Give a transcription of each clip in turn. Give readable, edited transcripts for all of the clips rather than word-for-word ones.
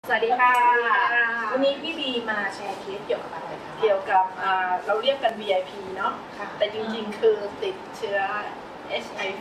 สวัสดีค่ะวันนี้พี่บีมาแชร์เคสเกี่ยวกับอะไรคะเกี่ยวกับเราเรียกกัน VIP เนาะแต่จริงๆคือติดเชื้อ HIV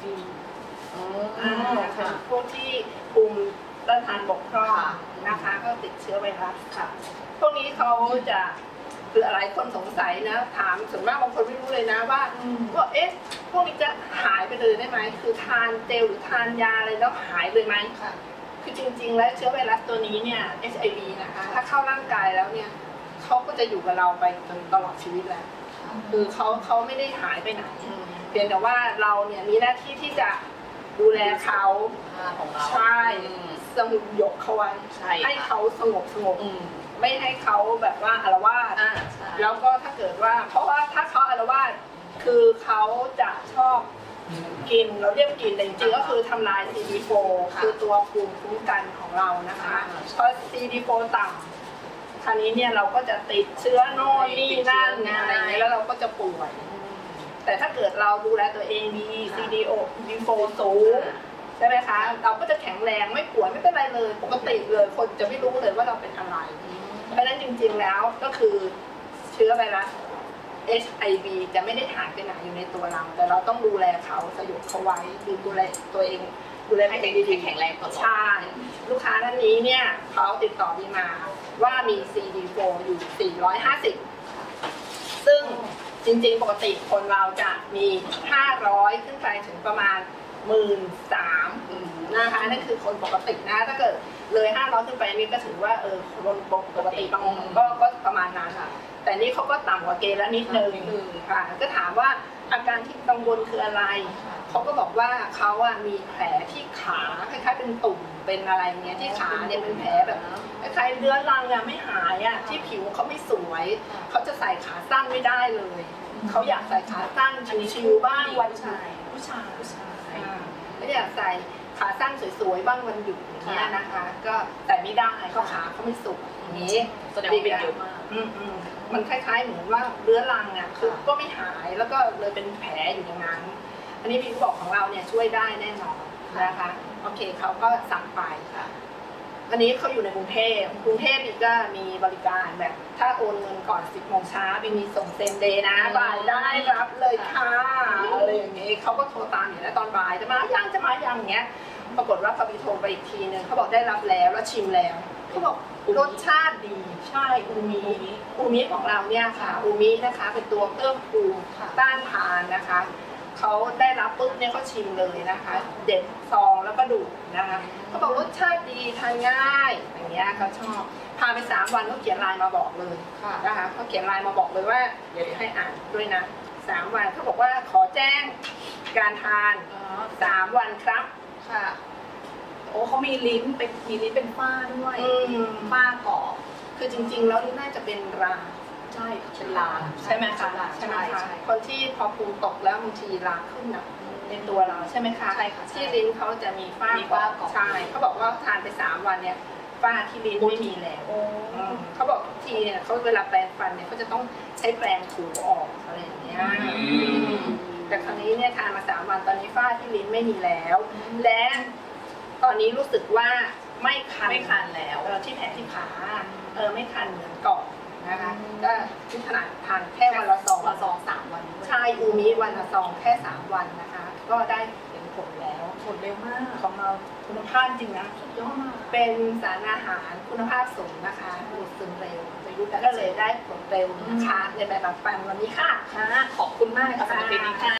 เป็นพวกที่ภูมิต้านทานบกพร่องนะคะก็ติดเชื้อไวรัสค่ะพวกนี้เขาจะคืออะไรคนสงสัยนะถามส่วนมากบางคนไม่รู้เลยนะว่าพวกนี้จะหายไปเลยได้ไหมคือทานเจลหรือทานยาอะไรแล้วหายเลยไหมคือจริงๆแล้วเชื้อไวรัสตัวนี้เนี่ย HIV นะคะถ้าเข้าร่างกายแล้วเนี่ยเขาก็จะอยู่กับเราไปจนตลอดชีวิตแล้วคือเขาไม่ได้หายไปไหนเพียงแต่ว่าเราเนี่ยมีหน้าที่ที่จะดูแลเขาใช่สงบยกเขาไว้ให้เขาสงบไม่ให้เขาแบบว่าอาละวาดแล้วก็ถ้าเกิดว่าเพราะว่าถ้าเขาอาละวาดคือเขาจะชอบกินเราเรียกกินแต่จริงๆก็คือทำลาย CD4 คือตัวภูมิคุ้มกันของเรานะคะเพราะ CD4 ต่ำคราวนี้เนี่ยเราก็จะติดเชื้อโน่นนี่นั่นอะไรอย่างเงี้ยแล้วเราก็จะป่วยแต่ถ้าเกิดเราดูแลตัวเองดี CD4 สูงใช่ไหมคะเราก็จะแข็งแรงไม่ป่วยไม่เป็นไรเลยปกติเลยคนจะไม่รู้เลยว่าเราเป็นอะไรเพราะฉะนั้นจริงๆแล้วก็คือเชื้อไวรัสHIV จะไม่ได้หายไปไหนอยู่ในตัวเราแต่เราต้องดูแลเขาสยบเขาไว้ดูแลตัวเองดูแลให้ดีๆแข็งแรงก่อนใช่ลูกค้าท่านนี้เนี่ยเขาติดต่อดีมาว่ามี CD4 อยู่450ซึ่งจริงๆปกติคนเราจะมี500ขึ้นไปถึงประมาณ13,000นะคะนั่นคือคนปกตินะถ้าเกิดเลย500ขึ้นไปนี่ก็ถือว่าคนปกติบางคนก็ประมาณนั้นค่ะแต่นี่เขาก็ต่ำกว่าเกณฑ์แล้วนิดนึงค่ะก็ถามว่าอาการที่กังวลคืออะไรเขาก็บอกว่าเขามีแผลที่ขาคล้ายๆเป็นตุ่มเป็นอะไรเงี้ยที่ขาเนี่ยเป็นแผลแบบคล้ายๆเรื้อรังไม่หายที่ผิวเขาไม่สวยเขาจะใส่ขาสั้นไม่ได้เลยเขาอยากใส่ขาสั้นชิวๆบ้างวันผู้ชายแล้วอยากใส่ขาสั้นสวยๆบ้างวันหยุดอย่างเงี้ยนะคะก็แต่ไม่ได้เขาขาเขาไม่สุกอย่างนี้แสดงว่าเป็นเยอะมากมันคล้ายๆเหมือนว่าเรื้อรังคือก็ไม่หายแล้วก็เลยเป็นแผลอยู่อย่างนั้นอันนี้พี่บอกของเราเนี่ยช่วยได้แน่นอนนะคะโอเคเขาก็สั่งไปอันนี้เขาอยู่ในกรุงเทพอีกก็มีบริการแบบถ้าโอนเงินก่อน10 โมงเช้ามีส่งเซมเดย์นะบ่ายได้รับเลยค่ะอะไรอย่างเงี้ยเขาก็โทรตามอยู่แล้วตอนบ่ายจะมายังอย่างเงี้ยปรากฏว่าพอพี่โทรไปอีกทีนึงเขาบอกได้รับแล้วชิมแล้วเขาบอกรสชาติดีใช่อูมิของเราเนี่ยค่ะอูมินะคะเป็นตัวเพิ่มภูมิต้านทานนะคะเขาได้รับปุ๊บเนี่ยเขาชิมเลยนะคะเด็ดซองแล้วก็ดูดนะคะเขาบอกรสชาติดีทานง่ายอย่างเงี้ยเขาชอบพาไป3 วันเขาเขียนไลน์มาบอกเลยนะคะเขาเขียนไลน์มาบอกเลยว่าเดี๋ยวให้อ่านด้วยนะ3 วันเขาบอกว่าขอแจ้งการทาน3 วันครับค่ะโอ้เขามีลิ้นเป็นฝ้าด้วยฝ้ากรอบคือจริงๆแล้วน่าจะเป็นราใช่เป็นลาใช่ไหมคะใช่ไหมคะคนที่พอภูมิตกแล้วบางทีลาขึ้นในตัวเราใช่ไหมคะใช่ค่ะที่ลิ้นเขาจะมีฝ้ากรอบใช่เขาบอกว่าทานไป3 วันเนี่ยฝ้าที่ลิ้นไม่มีแล้วเขาบอกทุกทีเนี่ยเขาเวลาแปรงฟันเนี่ยเขาจะต้องใช้แปรงถูออกอะไรอย่างเงี้ยแต่ครั้งนี้เนี่ยทานมา3 วันตอนนี้ฝ้าที่ลิ้นไม่มีแล้วและตอนนี้รู้สึกว่าไม่คันแล้วที่แผลที่ขาไม่คันเหมือนก่อนนะคะก็ที่ขนาดทานแค่วันละ2 3 วันใช่อูมิวันละ2แค่3 วันนะคะก็ได้เห็นผลแล้วผลเร็วมากของเราคุณภาพจริงนะสุดยอดมากเป็นสารอาหารคุณภาพสูงนะคะดูดซึมเร็วก็เลยได้ผลเร็วนะคะในแบบปันวันนี้ค่ะขอบคุณมากค่ะสำหรับคลิปนี้ค่ะ